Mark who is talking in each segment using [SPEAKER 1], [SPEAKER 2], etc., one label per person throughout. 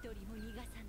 [SPEAKER 1] 人も逃がさない。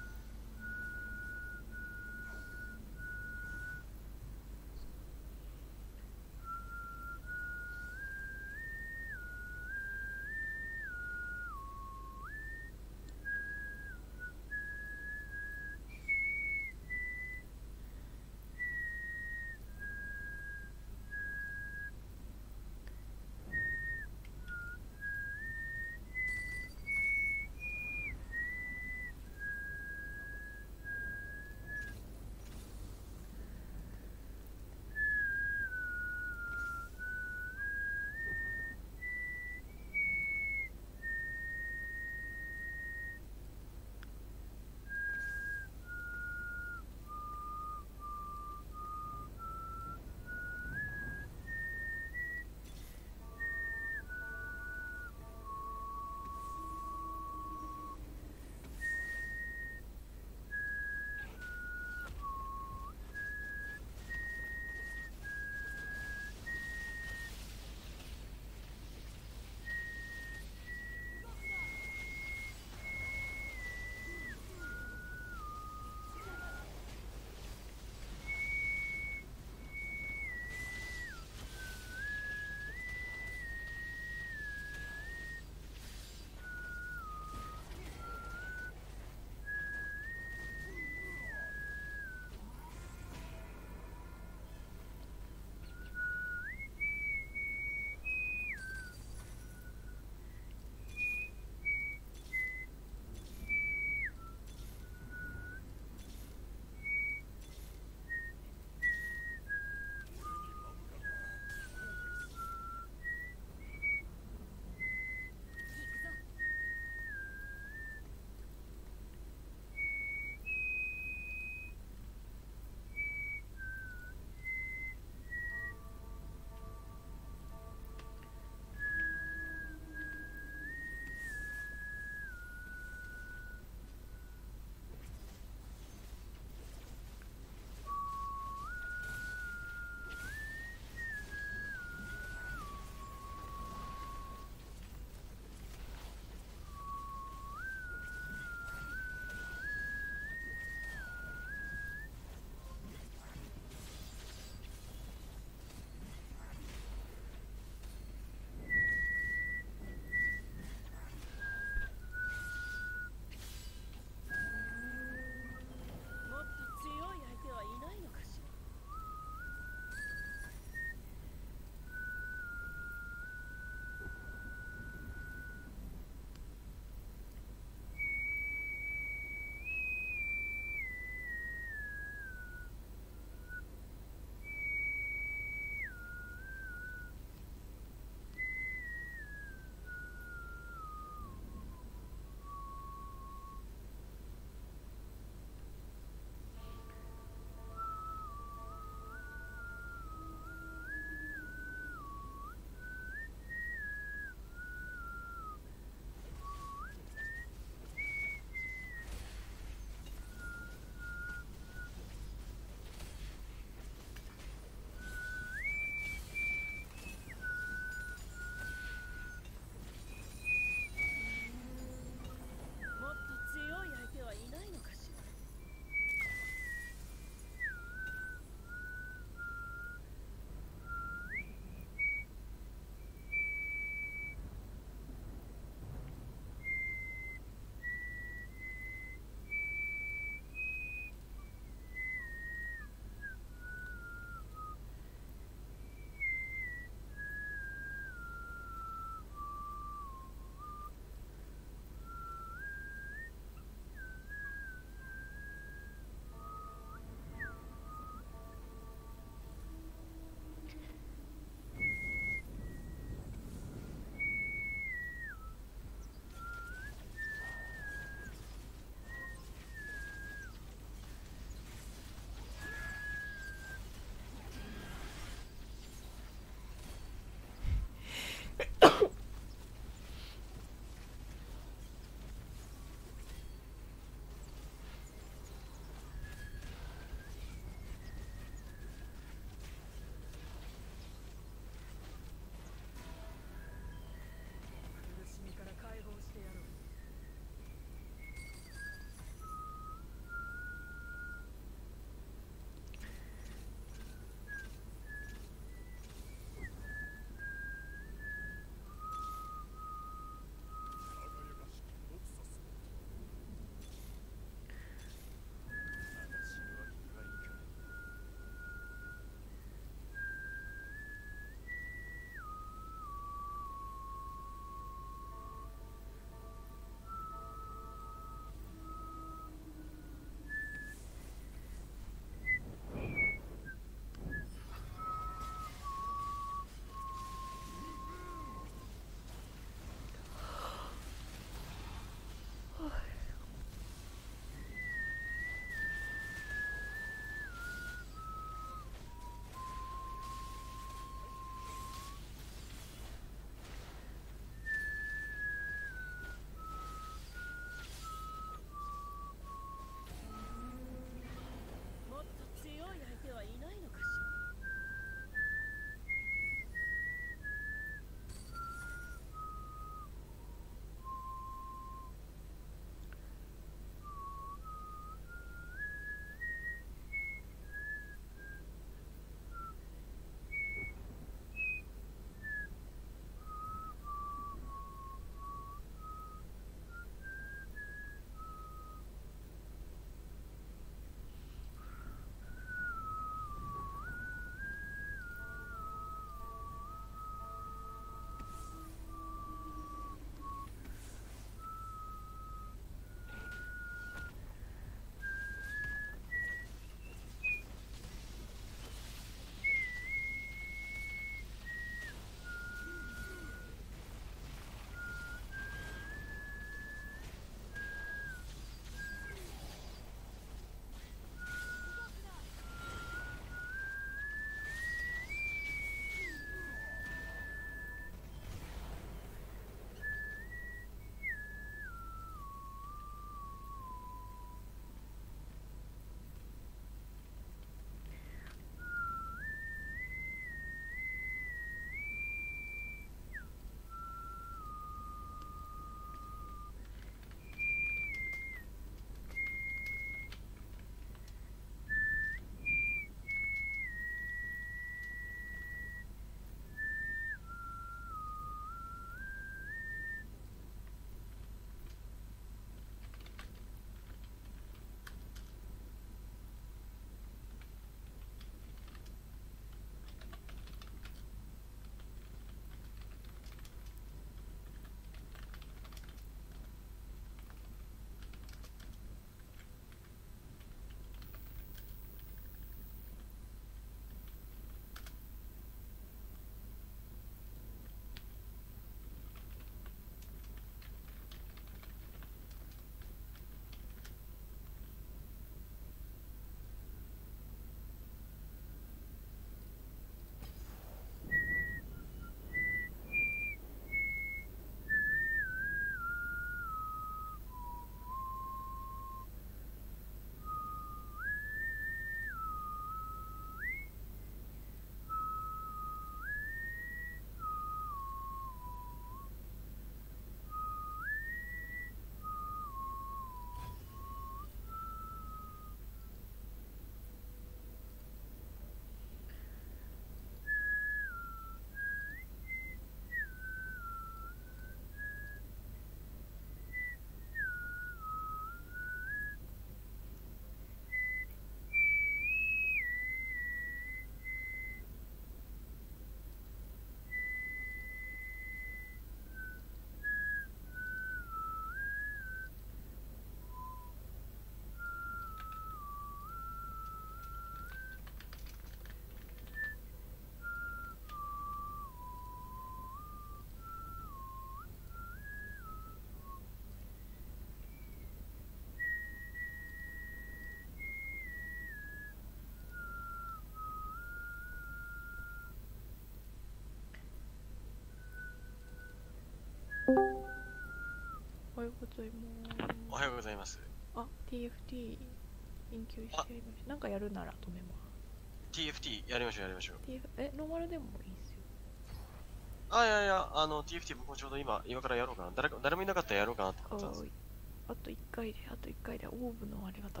[SPEAKER 1] ございます。
[SPEAKER 2] おはようございます。
[SPEAKER 1] あ、TFT 緊急してやりました。なんかやるなら止めます。
[SPEAKER 2] TFT やりましょうやりましょう。
[SPEAKER 1] ノーマルでもいいですよ。
[SPEAKER 2] あ、いやいや、TFT 僕もちょうど今からやろうかな。誰もいなかったらやろうかなって思ってたんですよ。
[SPEAKER 1] あと1回で、あと1回で、オーブのありがとう。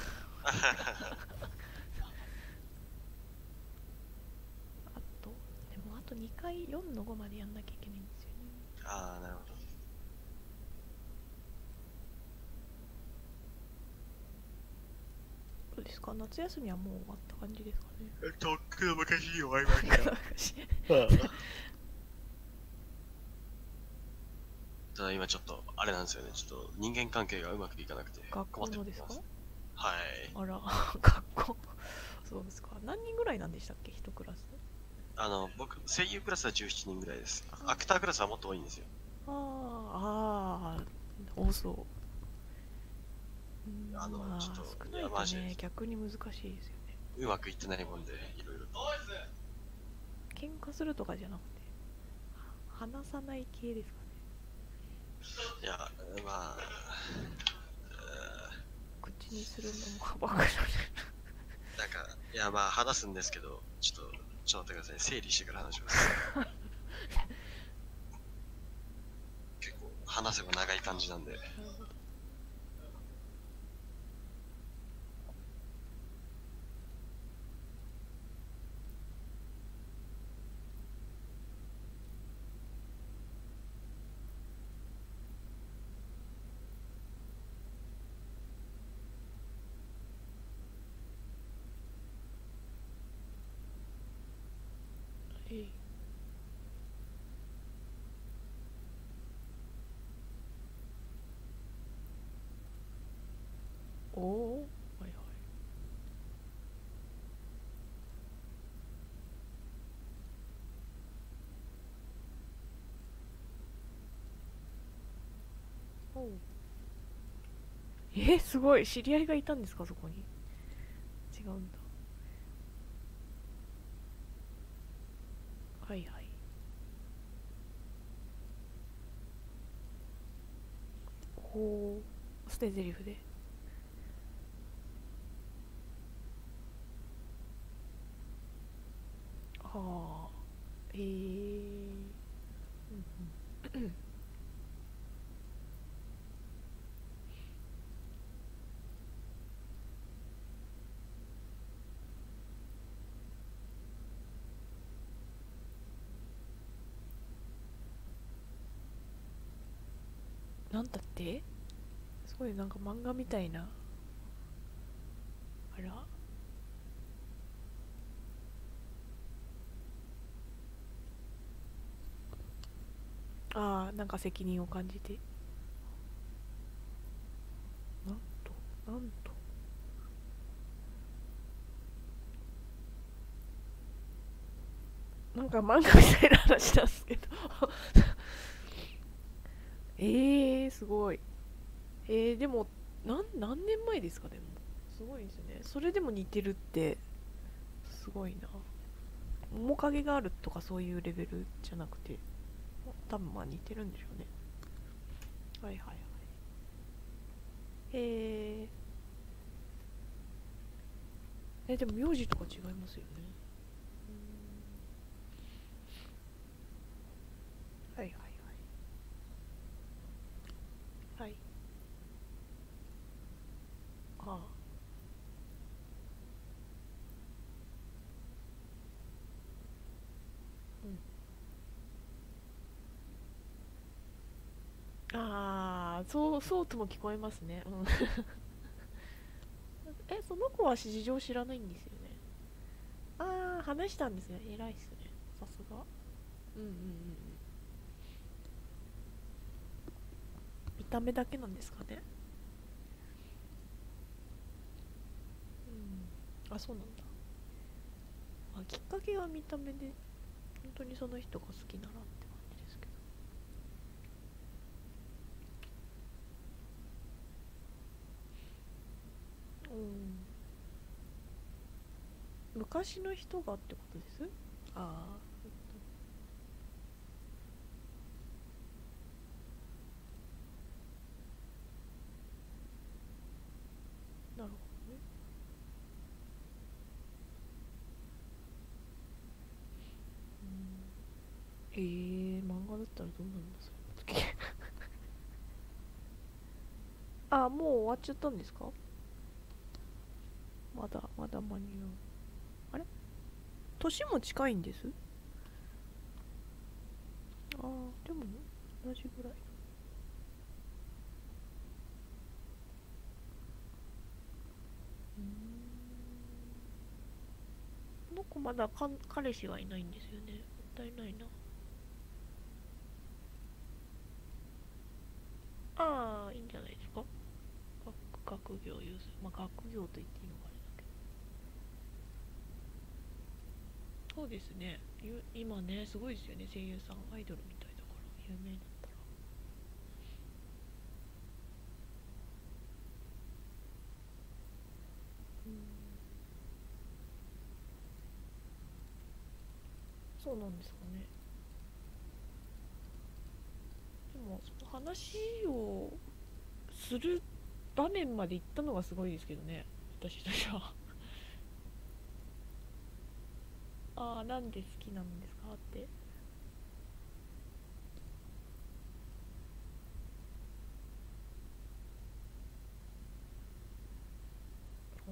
[SPEAKER 1] あと、でもあと2回4の5までやんなきゃいけないんですよね。
[SPEAKER 2] ああ、なるほど。
[SPEAKER 1] どうですか、夏休みはもう終わった感じですかね。
[SPEAKER 2] とっくの昔に終わりました。ただ今ちょっと、あれなんですよね。ちょっと人間関係がうまくいかなくて
[SPEAKER 1] 学
[SPEAKER 2] 困って
[SPEAKER 1] 校のですか？
[SPEAKER 2] ます。はい。
[SPEAKER 1] あら、学校。そうですか。何人ぐらいなんでしたっけ、一クラス。
[SPEAKER 2] 僕、声優クラスは17人ぐらいです。ア
[SPEAKER 1] あ
[SPEAKER 2] クタークラスはもっと多いんですよ。
[SPEAKER 1] 多そう。
[SPEAKER 2] ちょっと、
[SPEAKER 1] 少
[SPEAKER 2] いや、
[SPEAKER 1] ないとね、
[SPEAKER 2] マジで、
[SPEAKER 1] 逆に難しいですよね。
[SPEAKER 2] うまくいってないもんで、いろいろと。
[SPEAKER 1] 喧嘩するとかじゃなくて、話さない系ですかね。
[SPEAKER 2] いや、まあ、
[SPEAKER 1] 口にするのもはばかられる。
[SPEAKER 2] なんか、いや、まあ、話すんですけど、ちょっと待ってください。整理してから話します。結構、話せば長い感じなんで。
[SPEAKER 1] なるほど。えい。おお、はいはい。おう。すごい。知り合いがいたんですか、そこに。違うんだ。はいはい。おお、捨て台詞で。はあ。えー。うんうん。なんだって、すごいなんか漫画みたいな。あら、なんか責任を感じて。なんと、なんと。なんか漫画みたいな話なんですけど。すごい。でも、何年前ですか、でも。すごいですね。それでも似てるって、すごいな。面影があるとかそういうレベルじゃなくて、多分まあ似てるんでしょうね。はいはいはい。えでも名字とか違いますよね。はいはいはい。はい。ああ。うん。そうとも聞こえますね。うん。その子は事情知らないんですよね。話したんですね。偉いっすね。さすが。うんうんうんうん。見た目だけなんですかね。うん。そうなんだ。きっかけは見た目で、本当にその人が好きならって感じですけど。うん。昔の人がってことです。ああ漫画だったらどうなるんだそれあ、もう終わっちゃったんですか？まだまだ間に合う。あれ、年も近いんです。あー、でも同じぐらい。うーん、この子まだ彼氏がいないんですよね。もったいないな。ああ、いいんじゃないですか。学業優先、まあ学業と言っていいのかあれだけど。そうですね。今ね、すごいですよね、声優さん。アイドルみたいだから有名になったら。うん、そうなんですかね。でもその話をする場面まで行ったのがすごいですけどね、私としては。ああ、なんで好きなんですかって。うん、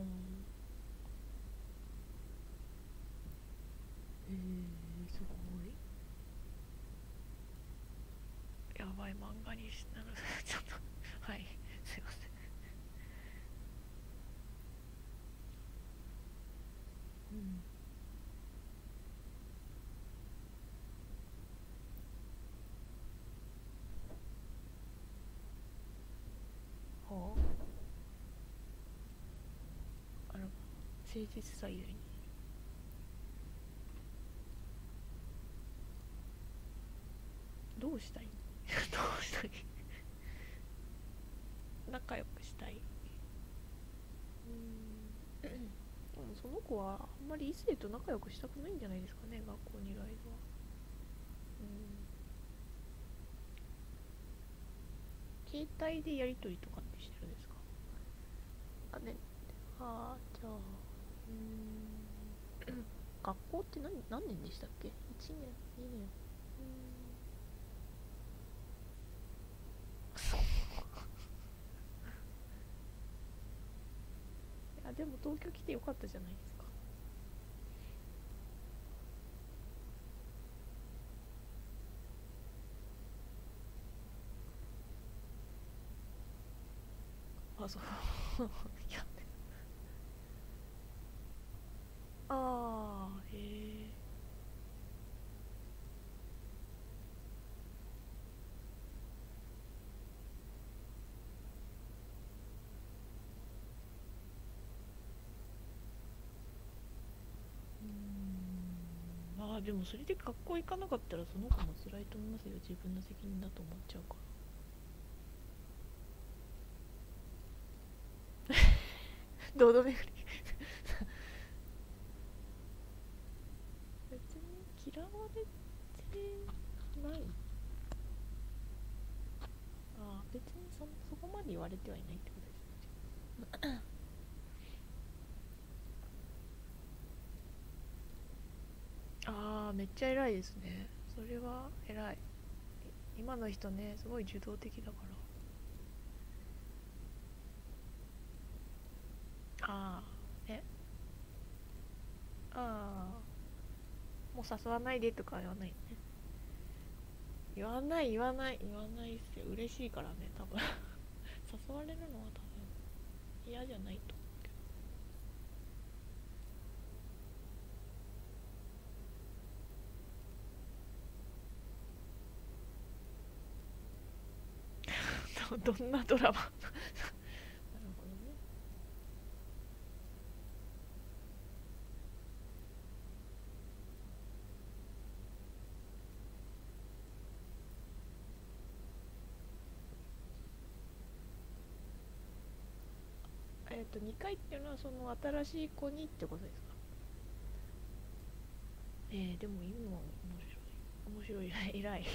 [SPEAKER 1] すごい。やばい、漫画になるちょっとはい、すいません。うん、はあ、あら、誠実さゆえに。どうしたいどうしたい仲良くしたい。うん、でもその子はあんまり異性と仲良くしたくないんじゃないですかね、学校にいる間は。うん、携帯でやり取りとかってしてるんですか？あ、ね。あー、じゃあ、学校って何年でしたっけ？ 1 年？ 2 年？いや、でも東京来てよかったじゃないですか。あ、そういや、ああ、へえ。まあでもそれで学校行かなかったらその子も辛いと思いますよ。自分の責任だと思っちゃうから。堂々巡り別に嫌われてない。ああ、別にそこまで言われてはいないってことですね。ああ、めっちゃ偉いですね。それは偉い。今の人ね、すごい受動的だから。ああ、え、ああ、もう誘わないでとか言わないね。言わないっすよ。嬉しいからね、多分誘われるのは多分嫌じゃないと思うけど。どんなドラマなるほどね。2回っていうのはその新しい子にってことですか？でも言うのは面白い。面白い。偉い。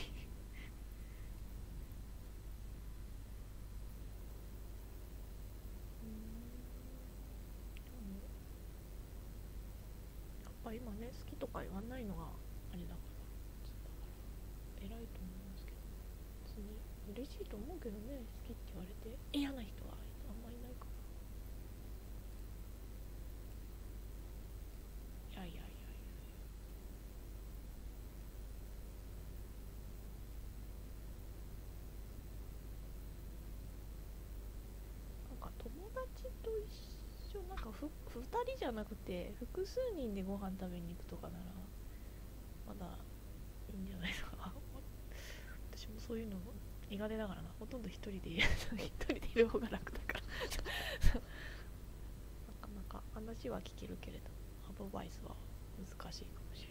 [SPEAKER 1] うん、でもやっぱ今ね、好きとか言わないのがあれだから。 けどね、好きって言われて嫌な人はあんまいないから。いやいやいやいや。なんか友達と一緒、なんか2人じゃなくて複数人でご飯食べに行くとかならまだいいんじゃないですか。私もそういうの苦手だからな。ほとんど一人でいる方が楽だからなかなか話は聞けるけれどアドバイスは難しいかもしれない。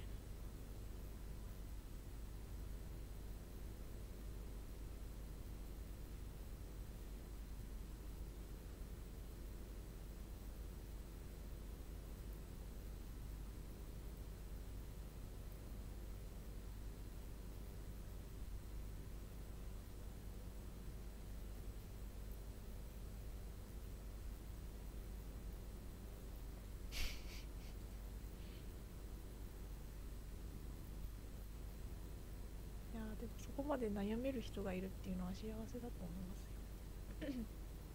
[SPEAKER 1] いやでもそこまで悩める人がいるっていうのは幸せだと思いますよ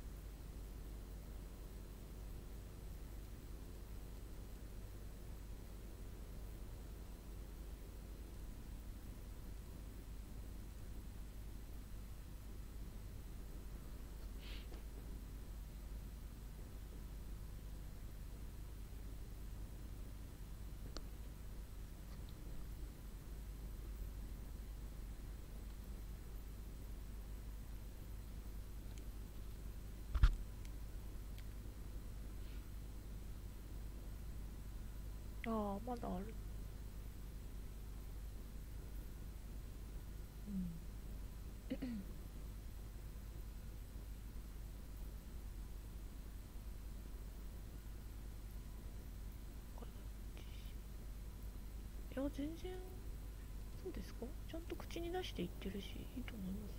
[SPEAKER 1] ああまだある。うんいや全然。そうですか。ちゃんと口に出して言ってるしいいと思いますよ。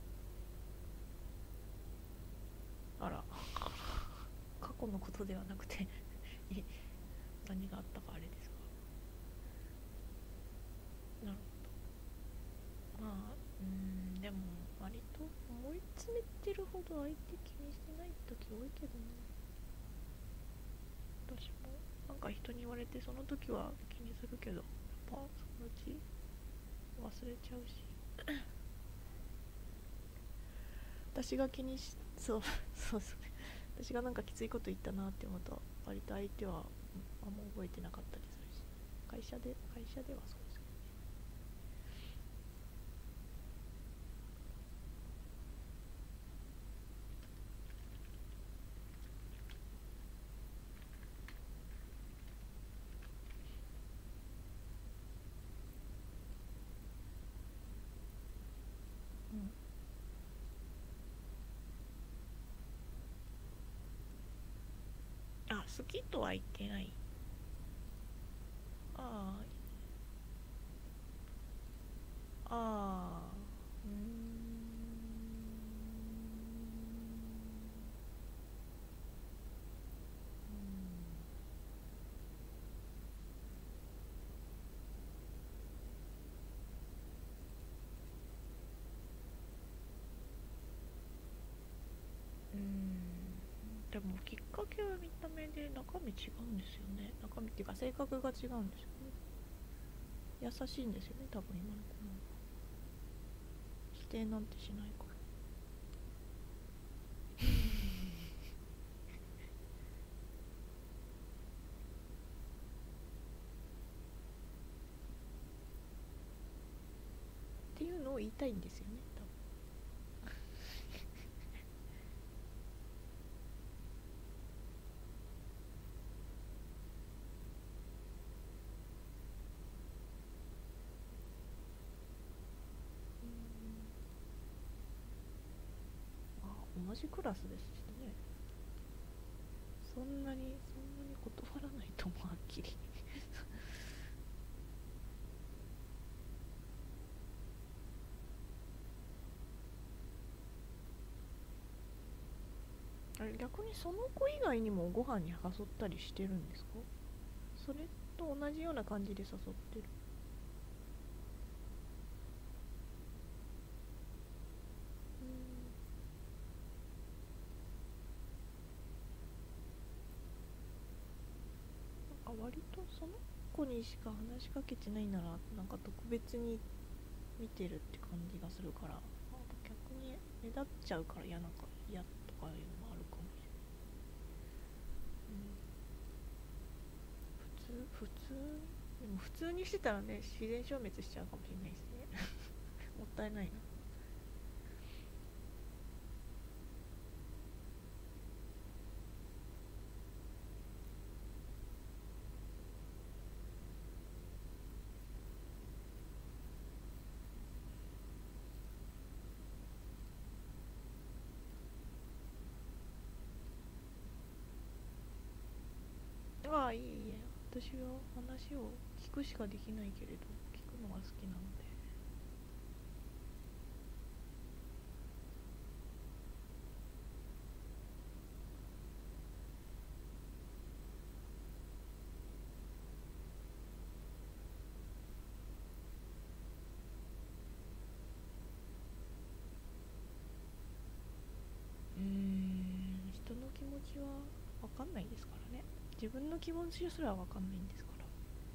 [SPEAKER 1] あら過去のことではなくて何があったかあれですか。なるほど。まあでも割と思い詰めてるほど相手気にしてない時多いけどね。私もなんか人に言われてその時は気にするけどやっぱそのうち忘れちゃうし私が気にしそうそうそうね。私がなんかきついこと言ったなって思うと割と相手はあんま覚えてなかったりするし、会社ではそうですけどね。あ、好きとは言ってない。ああ、ああ、でもきっかけは見た目で中身違うんですよね。中身っていうか性格が違うんですよね。優しいんですよね、多分今の子も。否定なんてしないから。っていうのを言いたいんですよね、多分。まあ同じクラスですしね。そんなに断らないと思う、はっきりあれ逆にその子以外にもご飯に誘ったりしてるんですか。それと同じような感じで誘ってる。 その子にしか話しかけてないならなんか特別に見てるって感じがするから、なんか逆に目立っちゃうから嫌とかいうのもあるかもしれない、普通でも普通にしてたらね自然消滅しちゃうかもしれないですねもったいないな。ああ、いいえ、私は話を聞くしかできないけれど聞くのが好きなので。人の気持ちは分かんないですからね。自分の気持ちすら分かんないんですから。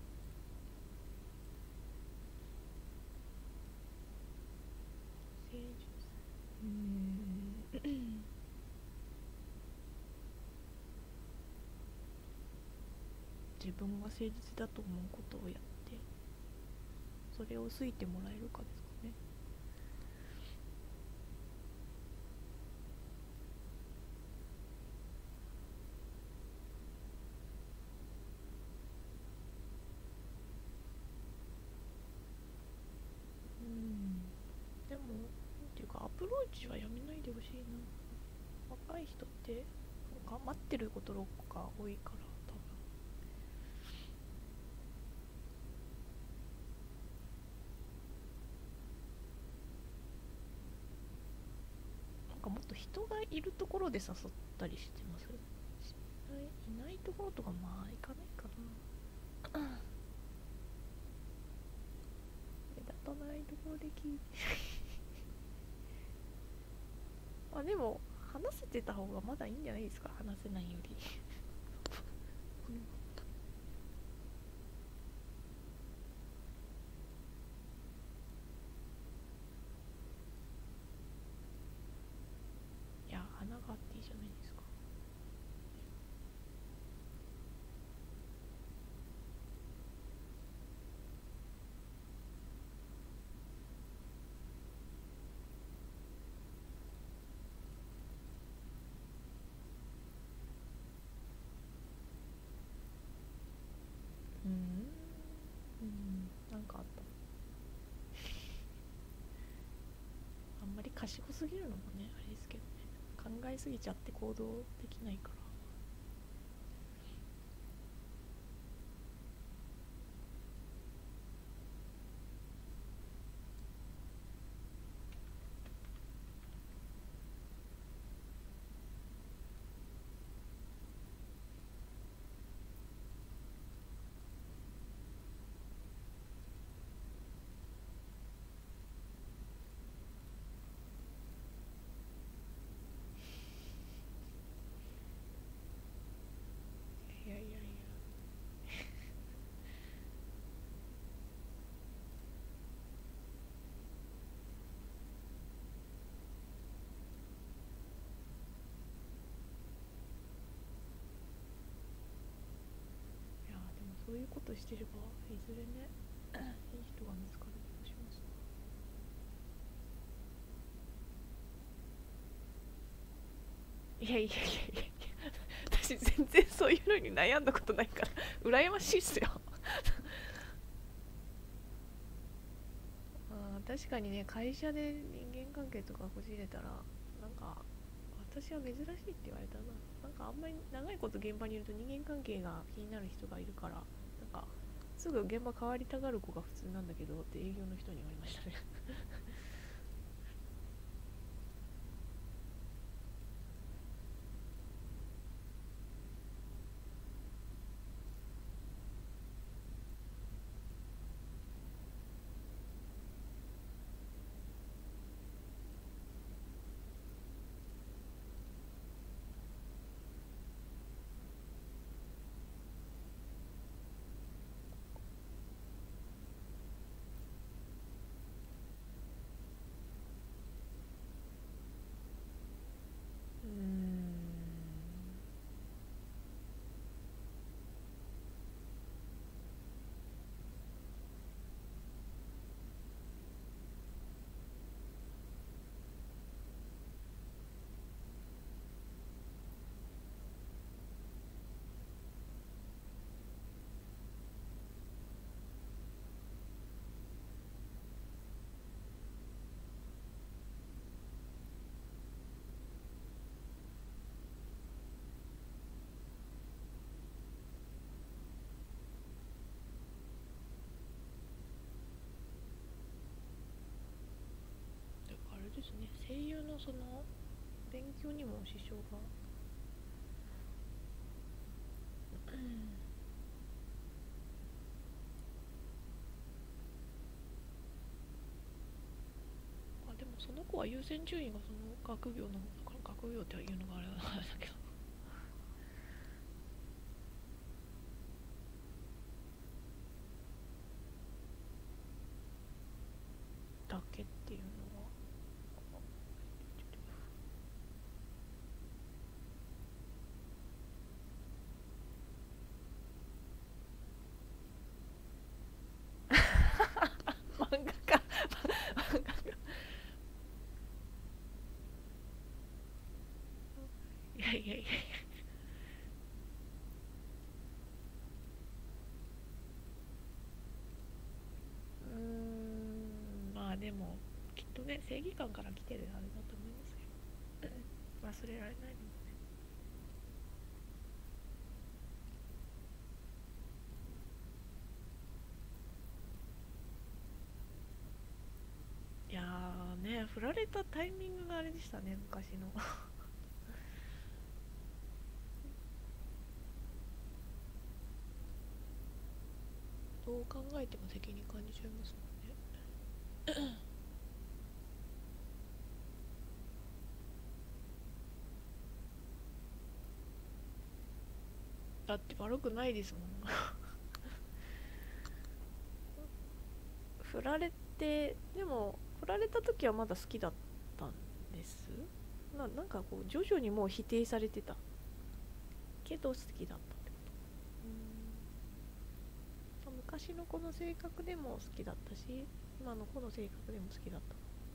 [SPEAKER 1] 誠実、自分が誠実だと思うことをやってそれを好いてもらえるかですかね。でもなんていうかアプローチはやめないでほしいな。若い人って頑張ってることが多いから多分。なんかもっと人がいるところで誘ったりしてます。いないところとかまあ行かないかな目立たないところで聞いてまあでも話せてた方がまだいいんじゃないですか、話せないよりいや穴があっていいじゃないですか。なんかあった。あんまり賢すぎるのもねあれですけどね、考えすぎちゃって行動できないから。いやいやいや、いやでもそういうことしてればいずれねいい人が見つかる気がします。いやいやいやいや私全然そういうのに悩んだことないから羨ましいっすよ確かにね、会社で人間関係とかこじれたらなんか私は珍しいって言われたな。なんかあんまり長いこと現場にいると人間関係が気になる人がいるから、なんかすぐ現場変わりたがる子が普通なんだけどって営業の人に言われましたね声優のその勉強にも支障があ、でもその子は優先順位がその学業の方だから、学業っていうのがあれだけどだけっていうのは漫画家漫画家いやいやいや、まあでもきっとね、正義感から来てるあれだと思いますよ忘れられないのもね。いやーね、振られたタイミングがあれでしたね、昔のどう考えても責任感じちゃいますもんねだって悪くないですもん振られて、でも振られた時はまだ好きだったんです。なんかこう徐々にもう否定されてたけど好きだったってこと。昔の子の性格でも好きだったし、今の子の性格でも好きだった。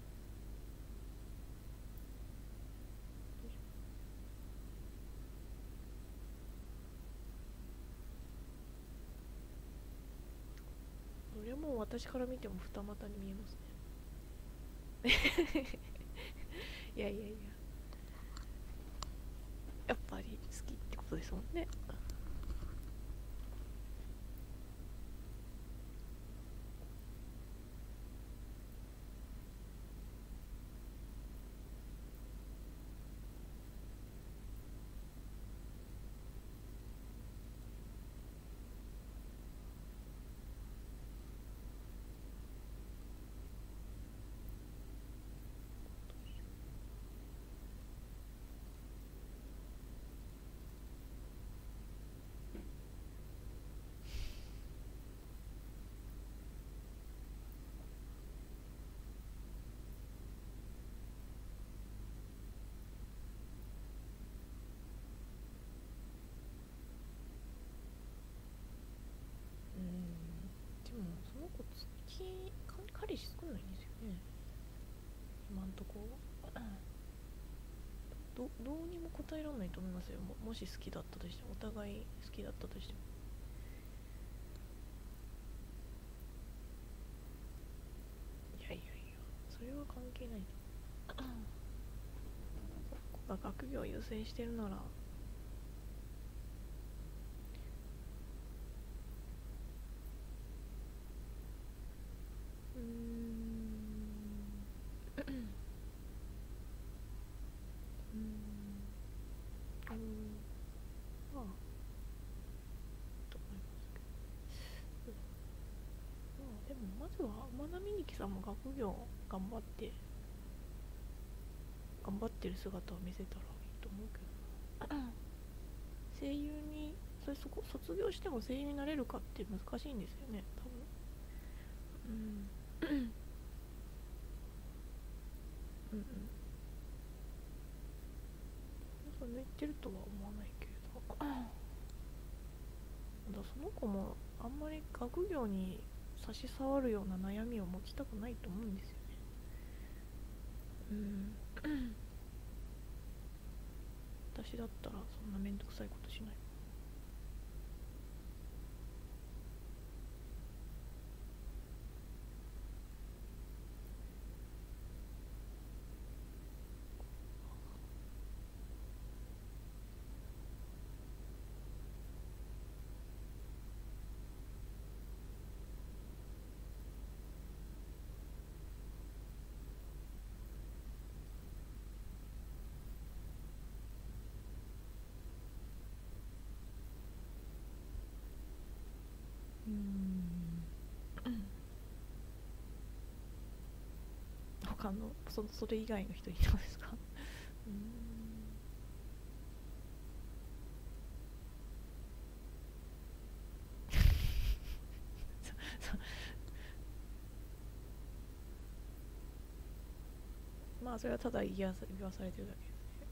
[SPEAKER 1] それはもう私から見ても二股に見えますねいやいやいや、やっぱり好きってことですもんね。でもその子彼氏作んないんですよね、今んとこどうにも答えられないと思いますよ。もし好きだったとしても、お互い好きだったとしても。いやいやいや、それは関係ない。そこが学業を優先してるなら、うーんまあと思いますけど、まあでもまずはまなみにきさんも学業頑張ってる姿を見せたらいいと思うけど声優にそこ卒業しても声優になれるかって難しいんですよね、多分。うんうん。そう言ってるとは思わないけれどその子もあんまり学業に差し障るような悩みを持ちたくないと思うんですよね。私だったらそんなめんどくさいことしない。 他のそれ以外の人にどうですか？まあそれはただ言わされてるだけですね。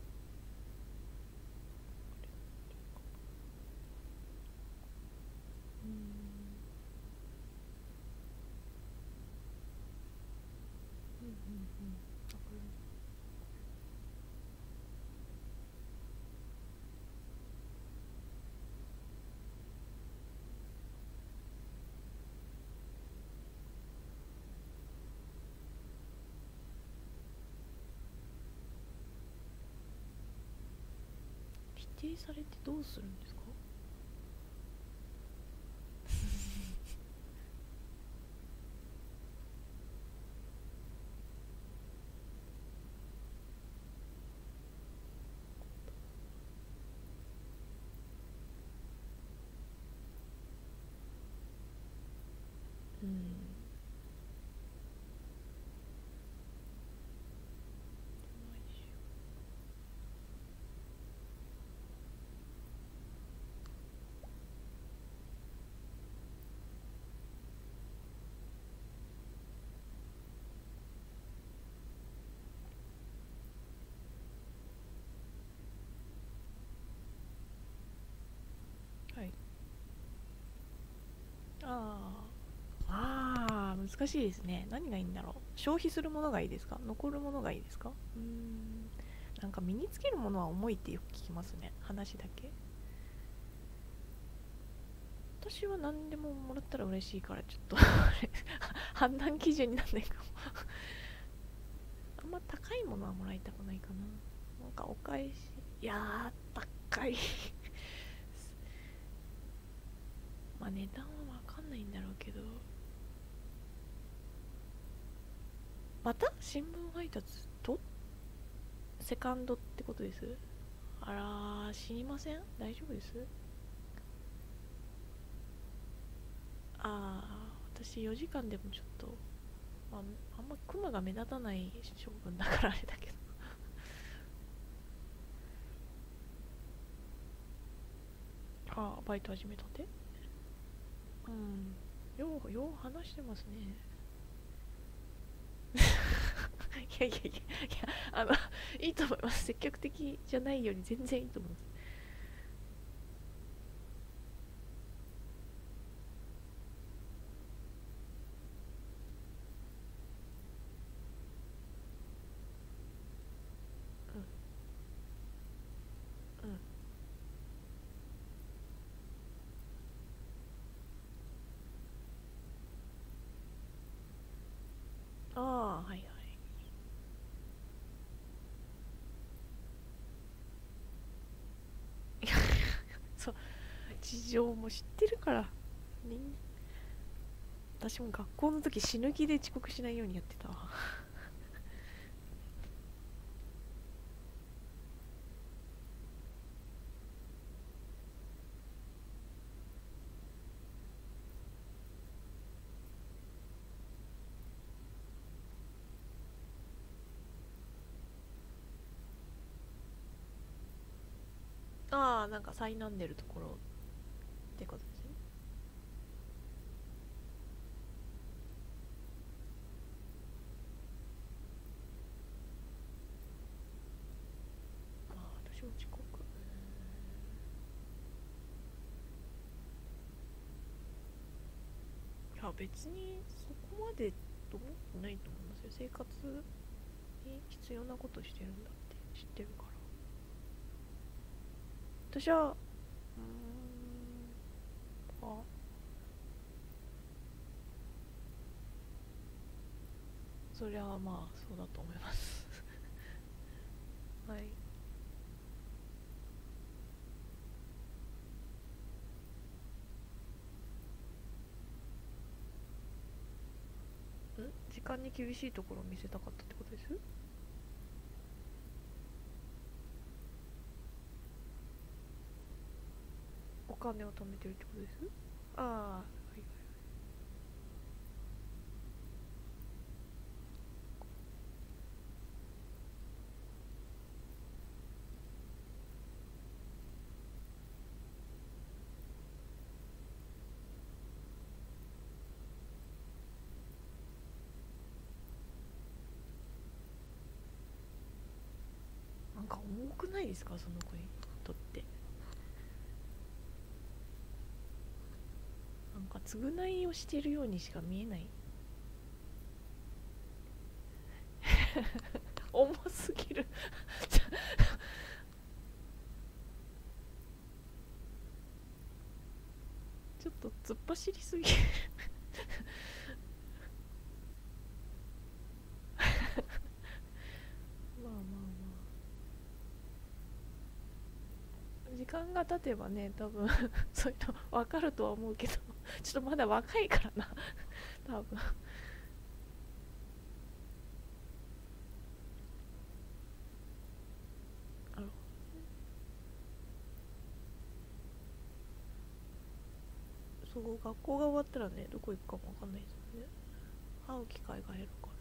[SPEAKER 1] 否定されてどうするんですか？はい。難しいですね。何がいいんだろう。消費するものがいいですか？残るものがいいですか？なんか身につけるものは重いってよく聞きますね。話だけ。私は何でももらったら嬉しいからちょっと判断基準になんないかもあんま高いものはもらいたくないかな。なんかお返し、いやー高いまあ値段は分かんないんだろうけど、また新聞配達とセカンドってことです？あらー、死にません？大丈夫です？私4時間でもちょっと、まあ、あんまクマが目立たない処分だからあれだけどバイト始めたて。よう話してますねいやいやいやいや、いいと思います。積極的じゃないより全然いいと思います。うんうん。はいはい。そう、事情も知ってるから私も学校の時死ぬ気で遅刻しないようにやってたわなんか災難出るところってことですね。私も遅刻、いや別にそこまでと思ってないと思いますよ。生活に必要なことしてるんだって知ってるから。私はそりゃまあそうだと思いますはい。時間に厳しいところを見せたかったってことです？お金を貯めてるってことです？はいはい。 か重くないですか、その子にとって。なんか償いをしてるようにしか見えない。重すぎる。ちょっと突っ走りすぎる。まあまあまあ、時間が経てばね、多分そういうの分かるとは思うけど、ちょっとまだ若いからな、多分。あのそう、学校が終わったらね、どこ行くかも分かんないですよね。会う機会が減るから。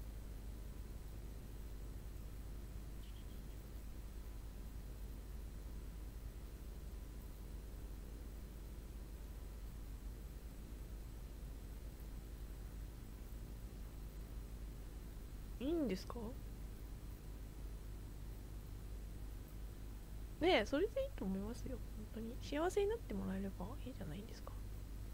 [SPEAKER 1] いいんですか？ねえ、それでいいと思いますよ。本当に幸せになってもらえればいいじゃないですか。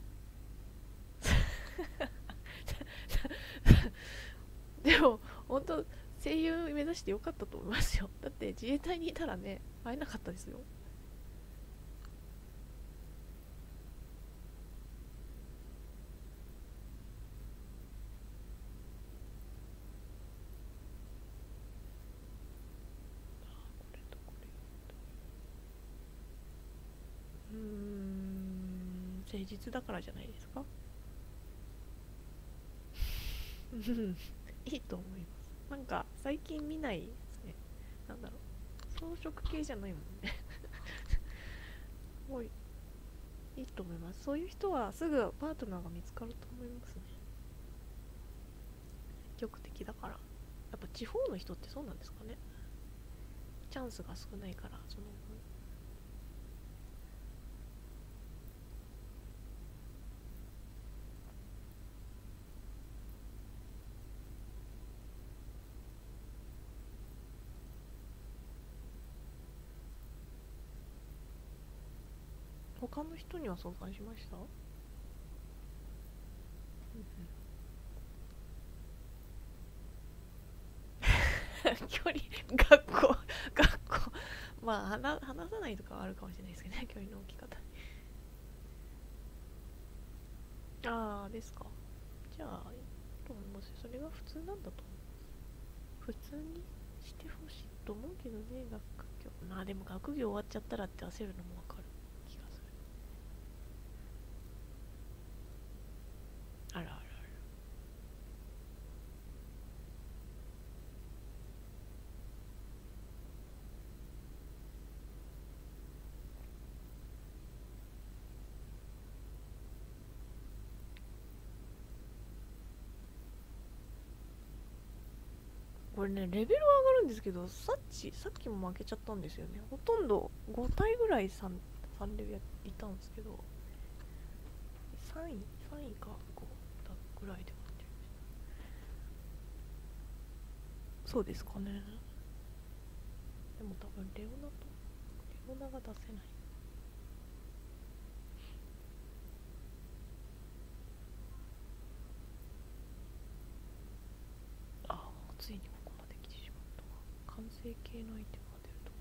[SPEAKER 1] でも本当、声優目指してよかったと思いますよ。だって自衛隊にいたらね、会えなかったですよ。これとこれ、誠実だからじゃないですか。うん、いいと思います。なんか最近見ないですね。なんだろう、装飾系じゃないもんね。すごいいいと思います。そういう人はすぐパートナーが見つかると思いますね。積極的だから。やっぱ地方の人ってそうなんですかね。チャンスが少ないから、その分。他の人には相談しました？距離、学校、まあ話さないとかはあるかもしれないですけどね、距離の置き方。ああ、ですか。じゃあいいと思いますよ。それが普通なんだと思う。普通にしてほしいと思うけどね、学業。まあでも学業終わっちゃったらって焦るのもわかる気がする。あらあらあら。これね、レベルは上がるんですけど、さっきも負けちゃったんですよね。ほとんど5体ぐらい3レベルいたんですけど、3位か5だぐらいで負けちゃいました。そうですかね。でも多分レオナが出せない。ああ、ついにここまで来てしまったわ。完成形のアイテムが出ると。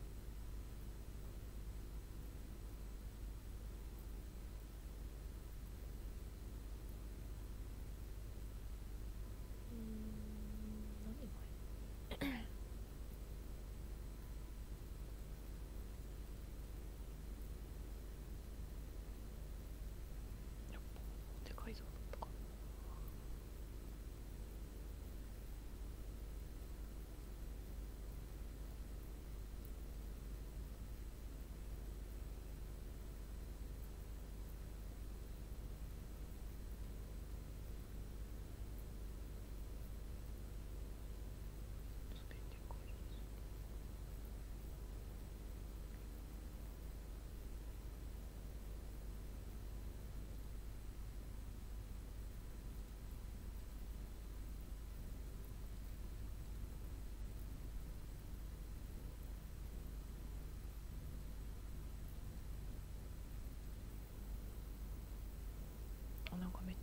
[SPEAKER 1] 何がやっぱでかいぞだったかな。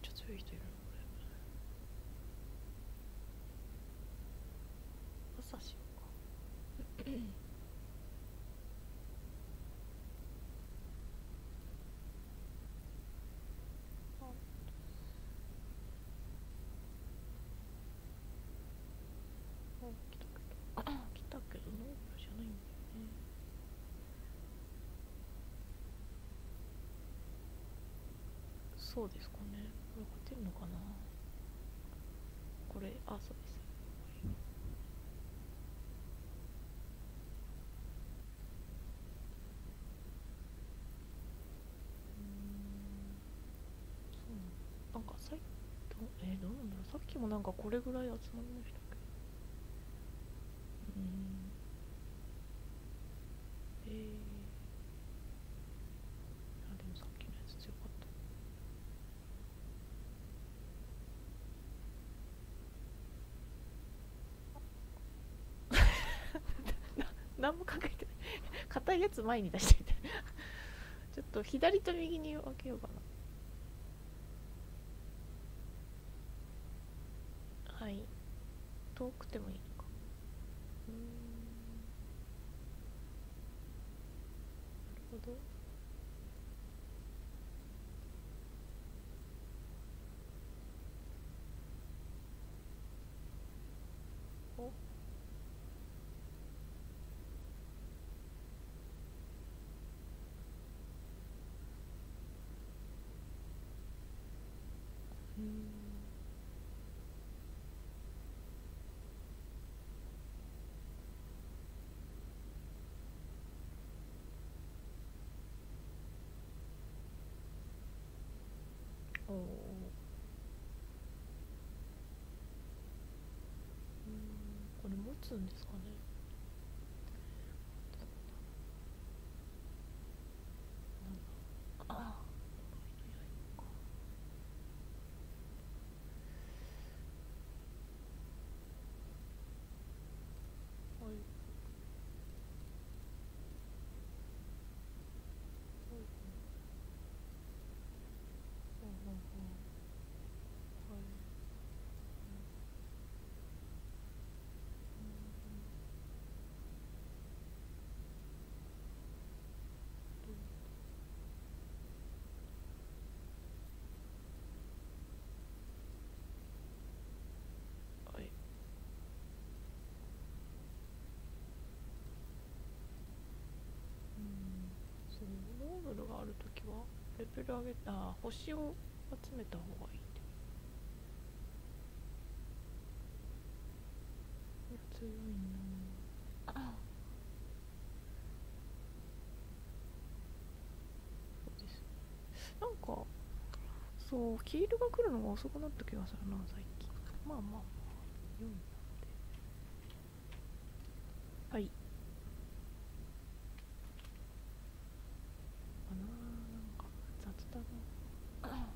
[SPEAKER 1] ちゃ強い人いるのこれ。朝しようか。あ、来たけど来たけどノーブルじゃないんだよね。そうですかね。これ勝てるのかな。これ、あ、そうです。そうなの。なんかさっきどうなんだろう。さっきもなんかこれぐらい集まりましたけど。あ、でもさっきのやつ強かった。何も考えてない。硬いやつ前に出してみて。ちょっと左と右に分けようかな。はい。遠くてもいいのか。なるほど。お、おお。これ持つんですかね。なんだ。ああ、はい。はい。ほうほうほう。はい。はい。そう、ノーブルがあるときはレベル上げ、星を集めた方がいいって。強いな。そうです。なんか、そう、キールが来るのが遅くなった気がするな、最近。まあまあまあ、4位なので。はい。なんか雑だな。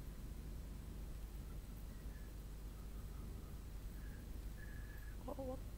[SPEAKER 1] あ、終わった。